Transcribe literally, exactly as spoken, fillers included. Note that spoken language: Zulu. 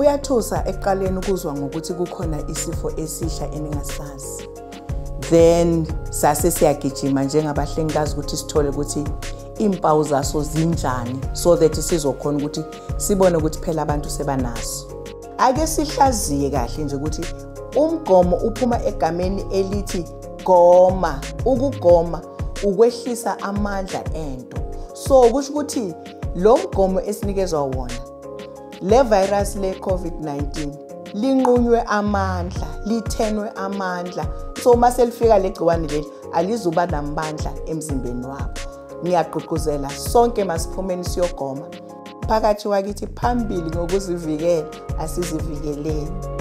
Kuyathusa ekuqaleni ukuzwa ngokuthi kukhona isifo esisha eningasazi. Then sase siyagijima njengabahlengikazi ukuthi sithole ukuthi impawu zaso zinjani so that sizokhona ukuthi sibone ukuthi phela abantu sebanaso. Ake sihlaziye kahle nje ukuthi umgomo uphuma egameni elithi goma. Ukugoma ukwehlisa amandla ento. So kusho ukuthi lo mgomo esinikezwa wona le virus le COVID nineteen linqunywe amandla, lithenwe amandla. So mase lifika legciwane leli alizuba namandla emzimbeni wabo. Ngiyaqhuquzela sonke masiphumeni siyogoma. Phakathi wakithi phambili ngokuzivikela asizivikeleni.